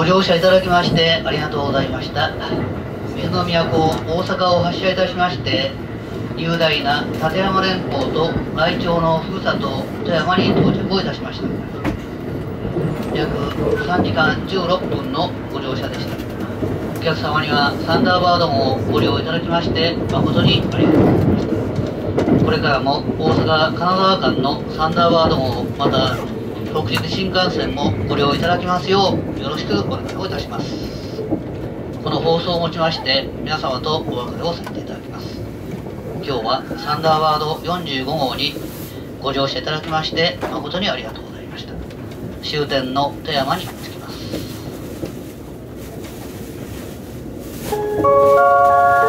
乗車いただきましてありがとうございました。水の都大阪を発車いたしまして、雄大な立山連峰と愛鳥のふるさと富山に到着をいたしました。約3時間16分のご乗車でした。お客様にはサンダーバード号をご利用いただきまして誠にありがとうございました。これからも大阪・金沢間のサンダーバード号、また北陸新幹線もご利用いただきますようよろしくお願いをいたします。この放送をもちまして皆様とお別れをさせていただきます。今日はサンダーバード45号にご乗車いただきまして誠にありがとうございました。終点の富山に着きます。